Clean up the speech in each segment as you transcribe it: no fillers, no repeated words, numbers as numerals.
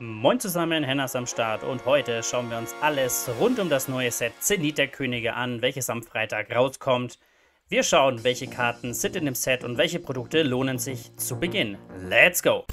Moin zusammen, Hennas am Start und heute schauen wir uns alles rund um das neue Set Zenit der Könige an, welches am Freitag rauskommt. Wir schauen, welche Karten sind in dem Set und welche Produkte lohnen sich zu Beginn. Let's go!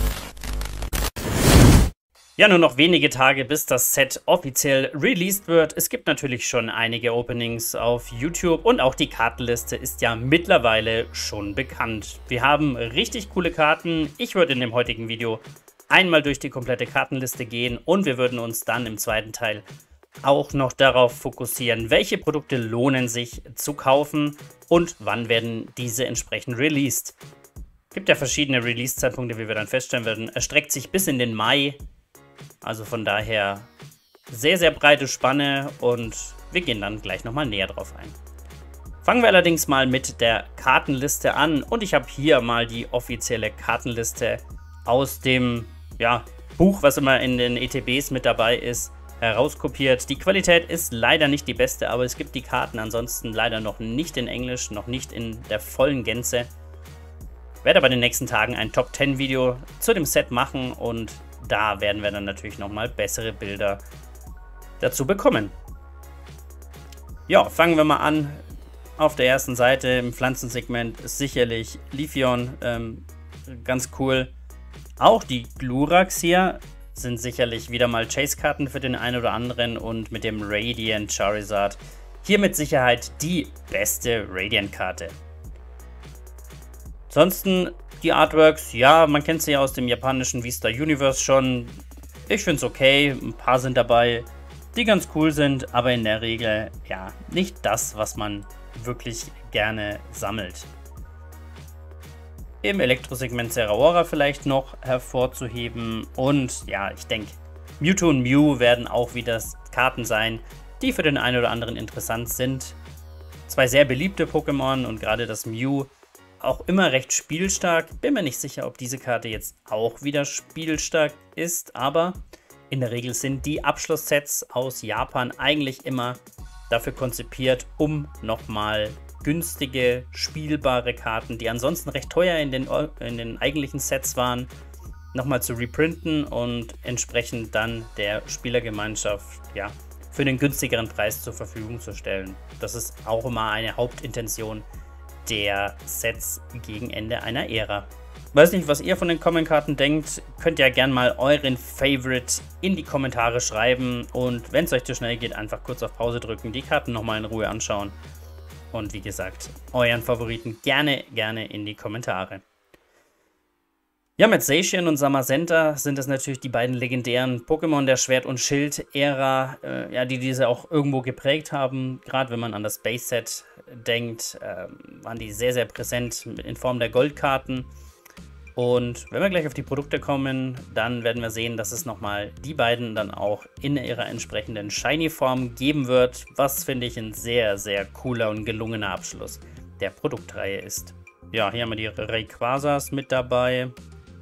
Ja, nur noch wenige Tage, bis das Set offiziell released wird. Es gibt natürlich schon einige Openings auf YouTube und auch die Kartenliste ist ja mittlerweile schon bekannt. Wir haben richtig coole Karten. Ich würde in dem heutigen Video einmal durch die komplette Kartenliste gehen und wir würden uns dann im zweiten Teil auch noch darauf fokussieren, welche Produkte lohnen sich zu kaufen und wann werden diese entsprechend released. Es gibt ja verschiedene Release-Zeitpunkte, wie wir dann feststellen werden. Es streckt sich bis in den Mai. Also von daher sehr, sehr breite Spanne und wir gehen dann gleich nochmal näher drauf ein. Fangen wir allerdings mal mit der Kartenliste an und ich habe hier mal die offizielle Kartenliste aus dem Buch, was immer in den ETBs mit dabei ist, herauskopiert. Die Qualität ist leider nicht die beste, aber es gibt die Karten ansonsten leider noch nicht in Englisch, noch nicht in der vollen Gänze. Ich werde aber in den nächsten Tagen ein Top 10 Video zu dem Set machen und da werden wir dann natürlich nochmal bessere Bilder dazu bekommen. Ja, fangen wir mal an. Auf der ersten Seite im Pflanzensegment ist sicherlich Leafeon, ganz cool. Auch die Glurax hier sind sicherlich wieder mal Chase-Karten für den einen oder anderen und mit dem Radiant Charizard hier mit Sicherheit die beste Radiant-Karte. Ansonsten die Artworks, ja, man kennt sie ja aus dem japanischen V-Star Universe schon. Ich finde es okay, ein paar sind dabei, die ganz cool sind, aber in der Regel, ja, nicht das, was man wirklich gerne sammelt. Im Elektrosegment Zeraora vielleicht noch hervorzuheben und ja, ich denke, Mewtwo und Mew werden auch wieder Karten sein, die für den einen oder anderen interessant sind. Zwei sehr beliebte Pokémon und gerade das Mew auch immer recht spielstark. Bin mir nicht sicher, ob diese Karte jetzt auch wieder spielstark ist, aber in der Regel sind die Abschlusssets aus Japan eigentlich immer dafür konzipiert, um nochmal günstige, spielbare Karten, die ansonsten recht teuer in den eigentlichen Sets waren, nochmal zu reprinten und entsprechend dann der Spielergemeinschaft für den günstigeren Preis zur Verfügung zu stellen. Das ist auch immer eine Hauptintention der Sets gegen Ende einer Ära. Weiß nicht, was ihr von den Common-Karten denkt, könnt ihr gerne mal euren Favorite in die Kommentare schreiben und wenn es euch zu schnell geht, einfach kurz auf Pause drücken, die Karten nochmal in Ruhe anschauen und wie gesagt, euren Favoriten gerne in die Kommentare. Ja, mit Zacian und Zamazenta sind es natürlich die beiden legendären Pokémon der Schwert- und Schild-Ära, die diese auch irgendwo geprägt haben. Gerade wenn man an das Base-Set denkt, waren die sehr, sehr präsent in Form der Goldkarten. Und wenn wir gleich auf die Produkte kommen, dann werden wir sehen, dass es nochmal die beiden dann auch in ihrer entsprechenden Shiny-Form geben wird, was, finde ich, ein sehr, sehr cooler und gelungener Abschluss der Produktreihe ist. Ja, hier haben wir die Rayquazas mit dabei.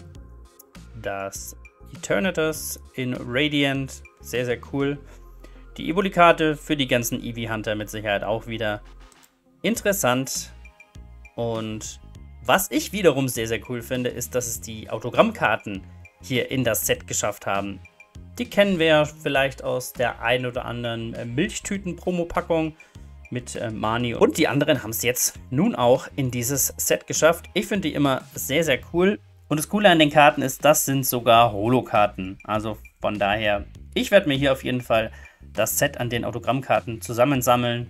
Das Eternatus in Radiant, sehr, sehr cool. Die Evoli-Karte für die ganzen Eevee-Hunter mit Sicherheit auch wieder interessant. Und was ich wiederum sehr, sehr cool finde, ist, dass es die Autogrammkarten hier in das Set geschafft haben. Die kennen wir ja vielleicht aus der ein oder anderen Milchtüten-Promo-Packung mit Mani. Und die anderen haben es jetzt nun auch in dieses Set geschafft. Ich finde die immer sehr, sehr cool. Und das Coole an den Karten ist, das sind sogar Holo-Karten. Also von daher, ich werde mir hier auf jeden Fall das Set an den Autogrammkarten zusammensammeln,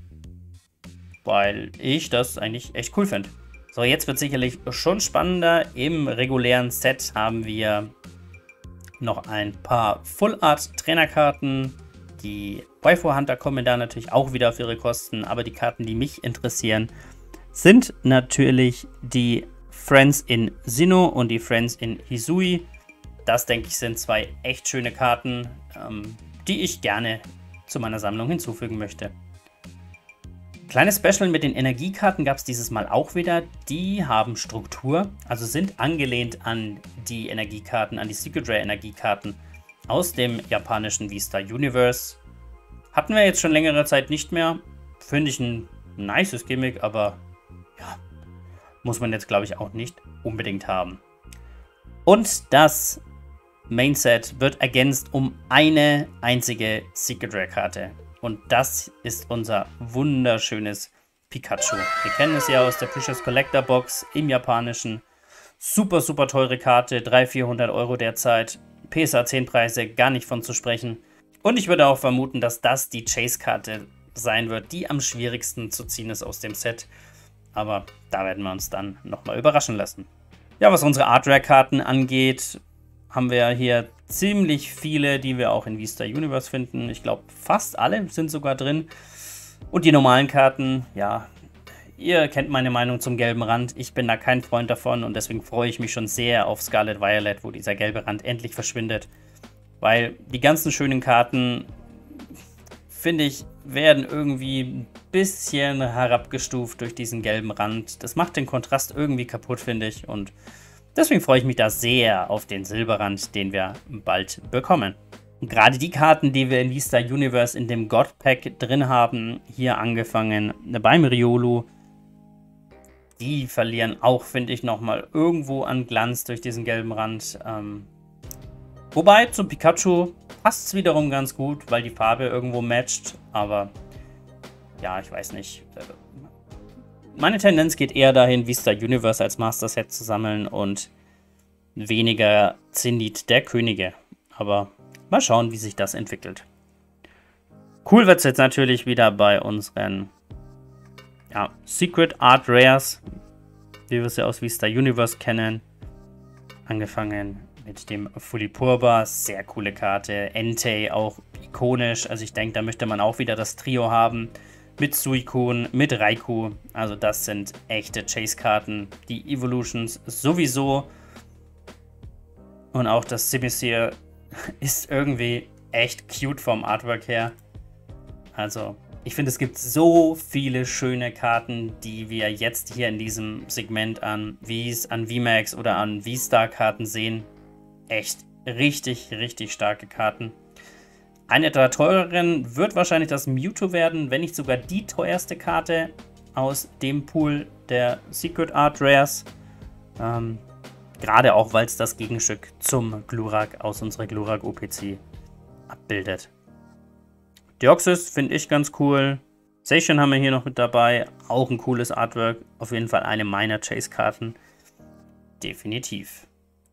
weil ich das eigentlich echt cool finde. So, jetzt wird sicherlich schon spannender. Im regulären Set haben wir noch ein paar Full-Art-Trainerkarten. Die Waifu-Hunter kommen da natürlich auch wieder auf ihre Kosten, aber die Karten, die mich interessieren, sind natürlich die Friends in Sinnoh und die Friends in Hisui. Das, denke ich, sind zwei echt schöne Karten, die ich gerne zu meiner Sammlung hinzufügen möchte. Kleines Special mit den Energiekarten gab es dieses Mal auch wieder. Die haben Struktur, also sind angelehnt an die Energiekarten, an die Secret Rare Energiekarten aus dem japanischen V-Star Universe. Hatten wir jetzt schon längere Zeit nicht mehr. Finde ich ein nices Gimmick, aber ja, muss man jetzt, glaube ich, auch nicht unbedingt haben. Und das Mainset wird ergänzt um eine einzige Secret Rare Karte. Und das ist unser wunderschönes Pikachu. Wir kennen es ja aus der Precious Collector Box im Japanischen. Super, super teure Karte, 300-400 Euro derzeit. PSA 10 Preise, gar nicht von zu sprechen. Und ich würde auch vermuten, dass das die Chase-Karte sein wird, die am schwierigsten zu ziehen ist aus dem Set. Aber da werden wir uns dann nochmal überraschen lassen. Ja, was unsere Art Rare Karten angeht, haben wir hier ziemlich viele, die wir auch in Vista Universe finden. Ich glaube, fast alle sind sogar drin. Und die normalen Karten, ja, ihr kennt meine Meinung zum gelben Rand. Ich bin da kein Freund davon und deswegen freue ich mich schon sehr auf Scarlet Violet, wo dieser gelbe Rand endlich verschwindet. Weil die ganzen schönen Karten, finde ich, werden irgendwie ein bisschen herabgestuft durch diesen gelben Rand. Das macht den Kontrast irgendwie kaputt, finde ich. Und deswegen freue ich mich da sehr auf den Silberrand, den wir bald bekommen. Und gerade die Karten, die wir in Vista Universe in dem God Pack drin haben, hier angefangen beim Riolu, die verlieren auch, finde ich, nochmal irgendwo an Glanz durch diesen gelben Rand. Wobei, zum Pikachu passt es wiederum ganz gut, weil die Farbe irgendwo matcht. Aber ja, ich weiß nicht. Meine Tendenz geht eher dahin, Vista Universe als Master Set zu sammeln und weniger Zenith der Könige. Aber mal schauen, wie sich das entwickelt. Cool wird es jetzt natürlich wieder bei unseren Secret Art Rares, wie wir sie aus Vista Universe kennen. Angefangen mit dem Fulipurba, sehr coole Karte. Entei auch ikonisch, also ich denke, da möchte man auch wieder das Trio haben. Mit Suicune, mit Raikou, also das sind echte Chase-Karten. Die Evolutions sowieso. Und auch das Simisear ist irgendwie echt cute vom Artwork her. Also ich finde, es gibt so viele schöne Karten, die wir jetzt hier in diesem Segment an Vs, an VMAX oder an V-Star-Karten sehen. Echt richtig, richtig starke Karten. Eine der teureren wird wahrscheinlich das Mewtwo werden, wenn nicht sogar die teuerste Karte aus dem Pool der Secret Art Rares. Gerade auch, weil es das Gegenstück zum Glurak aus unserer Glurak OPC abbildet. Deoxys finde ich ganz cool. Zacian haben wir hier noch mit dabei. Auch ein cooles Artwork. Auf jeden Fall eine meiner Chase-Karten. Definitiv.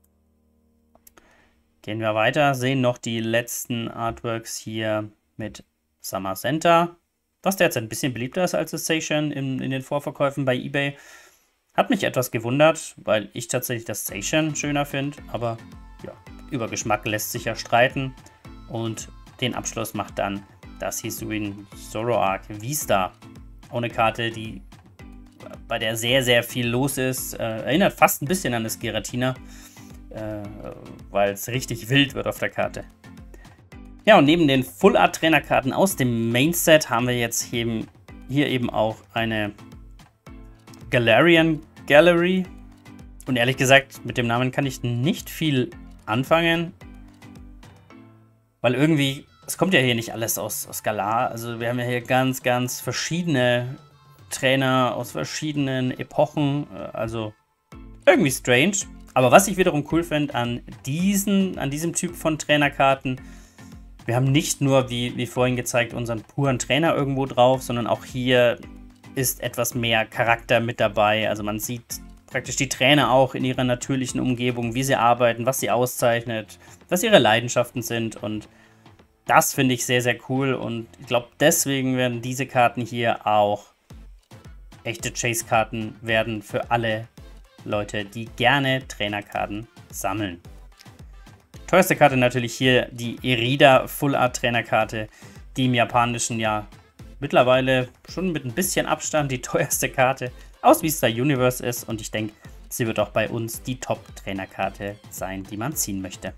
Gehen wir weiter, sehen noch die letzten Artworks hier mit Samacenta, was derzeit ein bisschen beliebter ist als das Zacian in den Vorverkäufen bei eBay. Hat mich etwas gewundert, weil ich tatsächlich das Zacian schöner finde, aber ja, über Geschmack lässt sich ja streiten. Und den Abschluss macht dann das Hisuian Zoroark V-Star. Auch eine Karte, bei der sehr, sehr viel los ist. Erinnert fast ein bisschen an das Giratina. Weil es richtig wild wird auf der Karte. Ja, und neben den Full Art Trainerkarten aus dem Main Set haben wir jetzt hier eben auch eine Galarian Gallery. Und ehrlich gesagt, mit dem Namen kann ich nicht viel anfangen. Weil irgendwie, es kommt ja hier nicht alles aus Galar. Also wir haben ja hier ganz, ganz verschiedene Trainer aus verschiedenen Epochen. Also irgendwie strange. Aber was ich wiederum cool finde an diesem Typ von Trainerkarten, wir haben nicht nur, wie vorhin gezeigt, unseren puren Trainer irgendwo drauf, sondern auch hier ist etwas mehr Charakter mit dabei. Also man sieht praktisch die Trainer auch in ihrer natürlichen Umgebung, wie sie arbeiten, was sie auszeichnet, was ihre Leidenschaften sind. Und das finde ich sehr, sehr cool. Und ich glaube, deswegen werden diese Karten hier auch echte Chase-Karten werden für alle Leute, die gerne Trainerkarten sammeln. Teuerste Karte natürlich hier die Irida Full Art Trainerkarte, die im Japanischen ja mittlerweile schon mit ein bisschen Abstand die teuerste Karte aus Vista Universe ist und ich denke, sie wird auch bei uns die Top-Trainerkarte sein, die man ziehen möchte.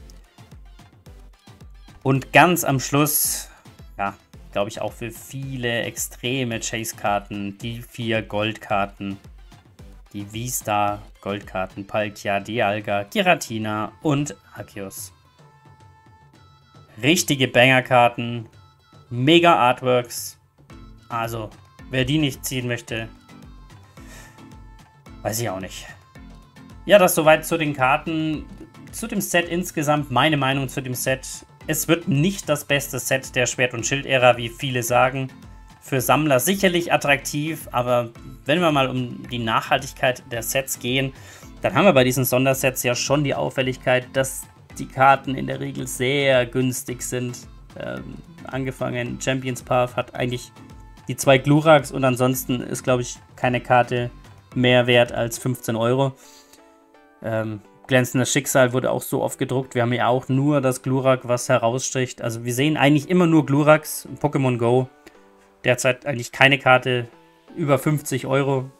Und ganz am Schluss, ja, glaube ich auch für viele extreme Chase-Karten, die 4 Goldkarten. Die V-Star Goldkarten, Palkia, Dialga, Giratina und Arceus. Richtige Banger-Karten, mega Artworks. Also, wer die nicht ziehen möchte, weiß ich auch nicht. Ja, das soweit zu den Karten. zu dem Set insgesamt, meine Meinung zu dem Set. Es wird nicht das beste Set der Schwert- und Schild-Ära, wie viele sagen. Für Sammler sicherlich attraktiv, aber wenn wir mal um die Nachhaltigkeit der Sets gehen, dann haben wir bei diesen Sondersets ja schon die Auffälligkeit, dass die Karten in der Regel sehr günstig sind. Angefangen, Champions Path hat eigentlich die 2 Gluraks und ansonsten ist, glaube ich, keine Karte mehr wert als 15 Euro. Glänzendes Schicksal wurde auch so oft gedruckt. Wir haben ja auch nur das Glurak, was heraussticht. Also wir sehen eigentlich immer nur Gluraks. Pokémon Go derzeit eigentlich keine Karte über 50 Euro.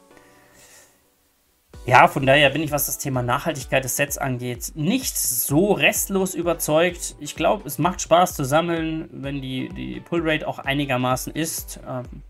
Ja, von daher bin ich, was das Thema Nachhaltigkeit des Sets angeht, nicht so restlos überzeugt. Ich glaube, es macht Spaß zu sammeln, wenn die Pullrate auch einigermaßen ist.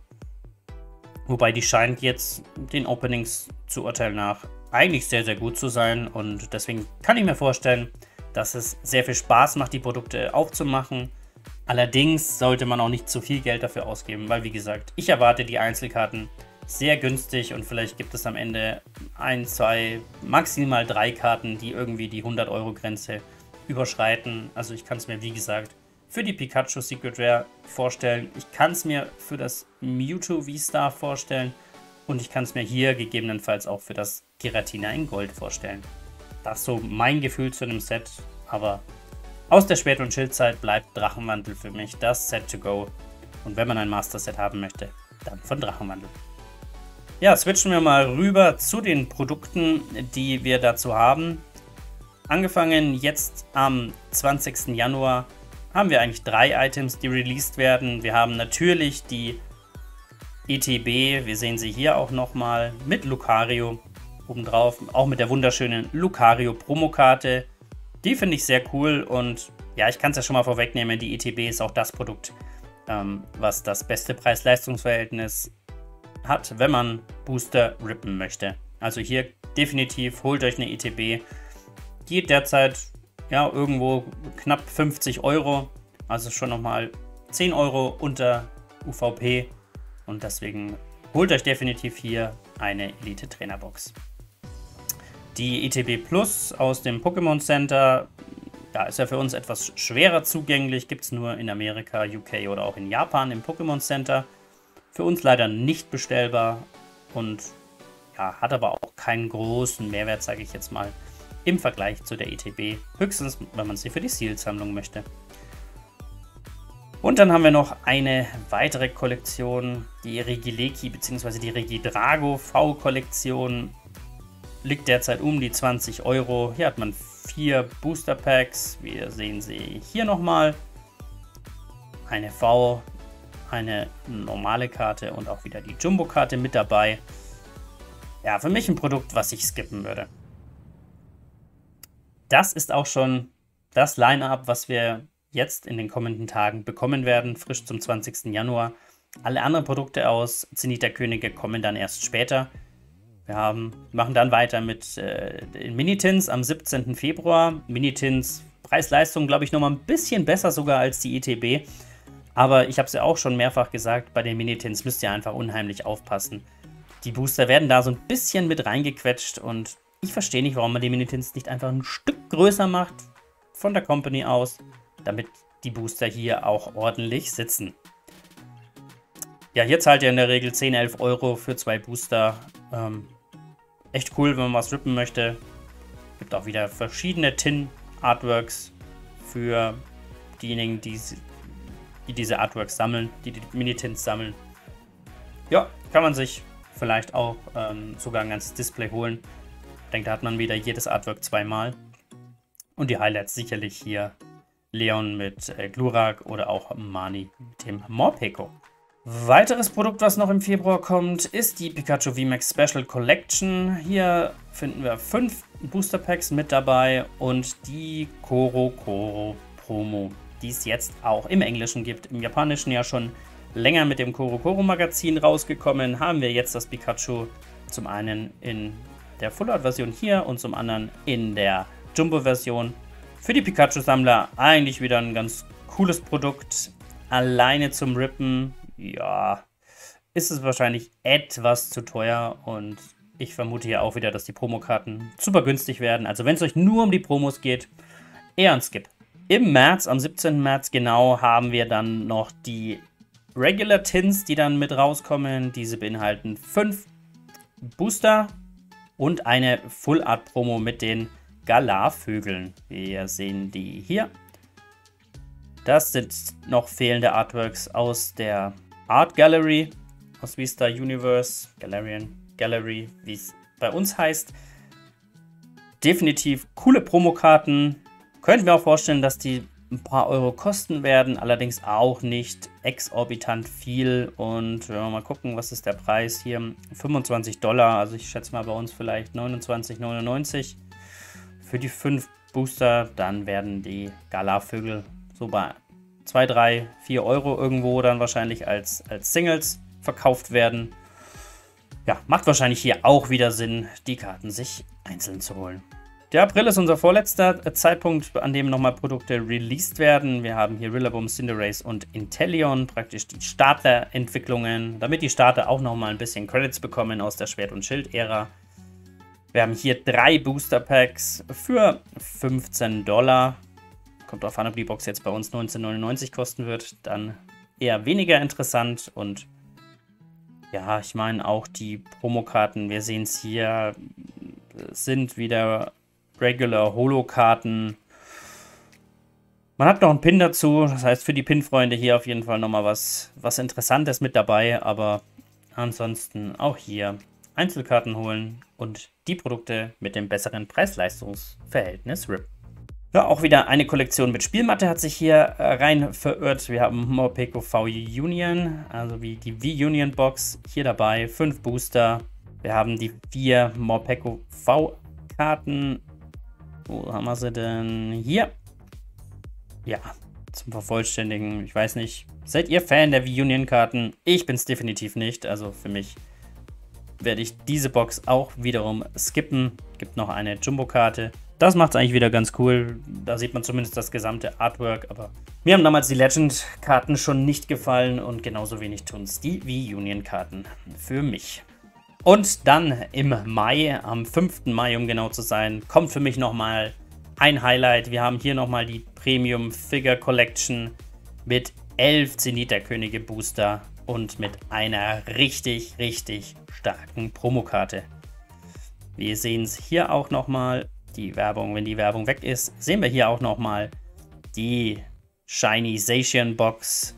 Wobei die scheint jetzt den Openings zu urteilen nach eigentlich sehr, sehr gut zu sein. Und deswegen kann ich mir vorstellen, dass es sehr viel Spaß macht, die Produkte aufzumachen. Allerdings sollte man auch nicht zu viel Geld dafür ausgeben, weil wie gesagt, ich erwarte die Einzelkarten sehr günstig und vielleicht gibt es am Ende 1, 2, maximal 3 Karten, die irgendwie die 100-Euro-Grenze überschreiten. Also ich kann es mir, wie gesagt, für die Pikachu Secret Rare vorstellen. Ich kann es mir für das Mewtwo V-Star vorstellen und ich kann es mir hier gegebenenfalls auch für das Giratina in Gold vorstellen. Das ist so mein Gefühl zu einem Set, aber aus der Schwert- und Schildzeit bleibt Drachenwandel für mich das Set to go. Und wenn man ein Master-Set haben möchte, dann von Drachenwandel. Ja, switchen wir mal rüber zu den Produkten, die wir dazu haben. Angefangen jetzt am 20. Januar haben wir eigentlich 3 Items, die released werden. Wir haben natürlich die ETB, wir sehen sie hier auch nochmal, mit Lucario obendrauf, auch mit der wunderschönen Lucario Promokarte. Die finde ich sehr cool und ja, ich kann es ja schon mal vorwegnehmen, die ETB ist auch das Produkt, was das beste Preis-Leistungs-Verhältnis hat, wenn man Booster rippen möchte. Also hier definitiv holt euch eine ETB. Geht derzeit ja irgendwo knapp 50 Euro, also schon nochmal 10 Euro unter UVP und deswegen holt euch definitiv hier eine Elite Trainerbox. Die ETB Plus aus dem Pokémon Center, ja, ist ja für uns etwas schwerer zugänglich, gibt es nur in Amerika, UK oder auch in Japan im Pokémon Center. Für uns leider nicht bestellbar und ja, hat aber auch keinen großen Mehrwert, sage ich jetzt mal, im Vergleich zu der ETB. Höchstens, wenn man sie für die Sealed-Sammlung möchte. Und dann haben wir noch eine weitere Kollektion, die Regileki bzw. die Regidrago V-Kollektion. Liegt derzeit um die 20 Euro. Hier hat man 4 Booster Packs. Wir sehen sie hier nochmal. Eine V, eine normale Karte und auch wieder die Jumbo-Karte mit dabei. Ja, für mich ein Produkt, was ich skippen würde. Das ist auch schon das Line-Up, was wir jetzt in den kommenden Tagen bekommen werden, frisch zum 20. Januar. Alle anderen Produkte aus Zenit der Könige kommen dann erst später. Wir machen dann weiter mit den Minitins am 17. Februar. Minitins Preis-Leistung, glaube ich, nochmal ein bisschen besser sogar als die ETB. Aber ich habe es ja auch schon mehrfach gesagt, bei den Minitins müsst ihr einfach unheimlich aufpassen. Die Booster werden da so ein bisschen mit reingequetscht und ich verstehe nicht, warum man die Minitins nicht einfach ein Stück größer macht von der Company aus, damit die Booster hier auch ordentlich sitzen. Ja, hier zahlt ihr in der Regel 10, 11 Euro für 2 Booster. Echt cool, wenn man was rippen möchte. Gibt auch wieder verschiedene Tin-Artworks für diejenigen, die diese Artworks sammeln, die Minitins sammeln. Ja, kann man sich vielleicht auch sogar ein ganzes Display holen. Ich denke, da hat man wieder jedes Artwork zweimal. Und die Highlights sicherlich hier Leon mit Glurak oder auch Mani mit dem Morpeko. Weiteres Produkt, was noch im Februar kommt, ist die Pikachu VMAX Special Collection. Hier finden wir 5 Booster Packs mit dabei und die Koro Promo, die es jetzt auch im Englischen gibt. Im Japanischen ja schon länger mit dem Koro Magazin rausgekommen, haben wir jetzt das Pikachu zum einen in der Full Art Version hier und zum anderen in der Jumbo Version. Für die Pikachu-Sammler eigentlich wieder ein ganz cooles Produkt. Alleine zum Rippen, ja, ist es wahrscheinlich etwas zu teuer und Ich vermute hier auch wieder, dass die Promokarten super günstig werden. Also wenn es euch nur um die Promos geht, eher ein Skip. Im März, am 17. März genau, haben wir dann noch die Regular Tins, die dann mit rauskommen. Diese beinhalten 5 Booster und eine Full Art Promo mit den Galar-Vögeln. Wir sehen die hier. Das sind noch fehlende Artworks aus der Art Gallery, aus V-Star Universe, Gallery, wie es bei uns heißt. Definitiv coole Promokarten. Könnten wir auch vorstellen, dass die ein paar Euro kosten werden, allerdings auch nicht exorbitant viel. Und wenn wir mal gucken, was ist der Preis hier? $25, also ich schätze mal bei uns vielleicht 29,99 für die 5 Booster. Dann werden die Galar-Vögel so bei 2, 3, 4 Euro irgendwo dann wahrscheinlich als Singles verkauft werden. Ja, macht wahrscheinlich hier auch wieder Sinn, die Karten sich einzeln zu holen. Der April ist unser vorletzter Zeitpunkt, an dem nochmal Produkte released werden. Wir haben hier Rillaboom, Cinderace und Inteleon, praktisch die Starterentwicklungen, damit die Starter auch nochmal ein bisschen Credits bekommen aus der Schwert- und Schild-Ära. Wir haben hier 3 Booster Packs für $15. Kommt drauf an, ob die Box jetzt bei uns 19,99 kosten wird, dann eher weniger interessant. Und ja, ich meine auch die Promokarten, wir sehen es hier, sind wieder Regular Holo-Karten. Man hat noch einen Pin dazu, das heißt für die Pin-Freunde hier auf jeden Fall nochmal was Interessantes mit dabei, aber ansonsten auch hier Einzelkarten holen und die Produkte mit dem besseren Preis-Leistungs-Verhältnis RIP. Ja, auch wieder eine Kollektion mit Spielmatte hat sich hier rein verirrt. Wir haben Morpeko V-Union, also wie die V-Union-Box hier dabei, 5 Booster. Wir haben die 4 Morpeko V-Karten. Wo haben wir sie denn? Hier. Ja, zum Vervollständigen. Ich weiß nicht. Seid ihr Fan der V-Union-Karten? Ich bin es definitiv nicht. Also für mich werde ich diese Box auch wiederum skippen. Gibt noch eine Jumbo-Karte. Das macht es eigentlich wieder ganz cool. Da sieht man zumindest das gesamte Artwork. Aber mir haben damals die Legend-Karten schon nicht gefallen. Und genauso wenig tun es die V-Union-Karten für mich. Und dann im Mai, am 5. Mai, um genau zu sein, kommt für mich nochmal ein Highlight. Wir haben hier nochmal die Premium Figure Collection mit 11 Zenith-Könige Booster und mit einer richtig, richtig starken Promokarte. Wir sehen es hier auch nochmal, die Werbung, wenn die Werbung weg ist, sehen wir hier auch nochmal die Shiny Zacian Box.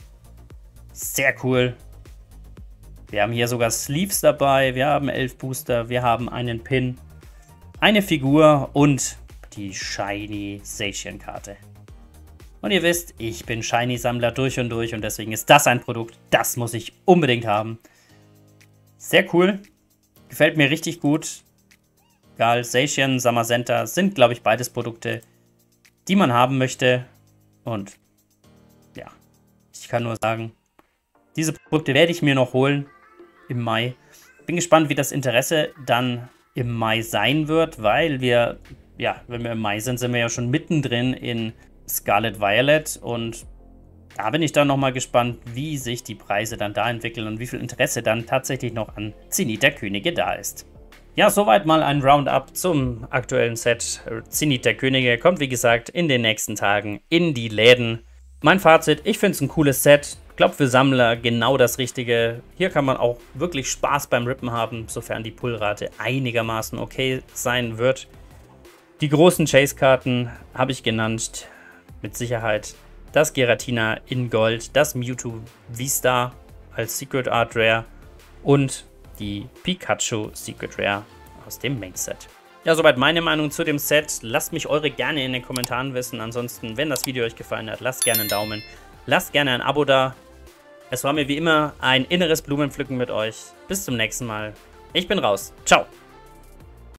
Sehr cool. Wir haben hier sogar Sleeves dabei, wir haben 11 Booster, wir haben einen Pin, eine Figur und die Shiny Zacian Karte. Und ihr wisst, ich bin Shiny-Sammler durch und deswegen ist das ein Produkt, das muss ich unbedingt haben. Sehr cool, gefällt mir richtig gut. Egal, Zacian, Zamazenta sind, glaube ich, beides Produkte, die man haben möchte. Und ja, ich kann nur sagen, diese Produkte werde ich mir noch holen im Mai. Bin gespannt, wie das Interesse dann im Mai sein wird, weil wir, ja, wenn wir im Mai sind, sind wir ja schon mittendrin in Scarlet Violet und da bin ich dann nochmal gespannt, wie sich die Preise dann da entwickeln und wie viel Interesse dann tatsächlich noch an Zenith Könige da ist. Ja, soweit mal ein Roundup zum aktuellen Set. Zenith Könige kommt, wie gesagt, in den nächsten Tagen in die Läden. Mein Fazit, ich finde es ein cooles Set. Ich glaube, für Sammler genau das Richtige. Hier kann man auch wirklich Spaß beim Rippen haben, sofern die Pullrate einigermaßen okay sein wird. Die großen Chase-Karten habe ich genannt, mit Sicherheit. Das Giratina in Gold, das Mewtwo V-Star als Secret Art Rare und die Pikachu Secret Rare aus dem Main Set. Ja, soweit meine Meinung zu dem Set. Lasst mich eure gerne in den Kommentaren wissen. Ansonsten, wenn das Video euch gefallen hat, lasst gerne einen Daumen. Lasst gerne ein Abo da. Es war mir wie immer ein inneres Blumenpflücken mit euch. Bis zum nächsten Mal. Ich bin raus. Ciao.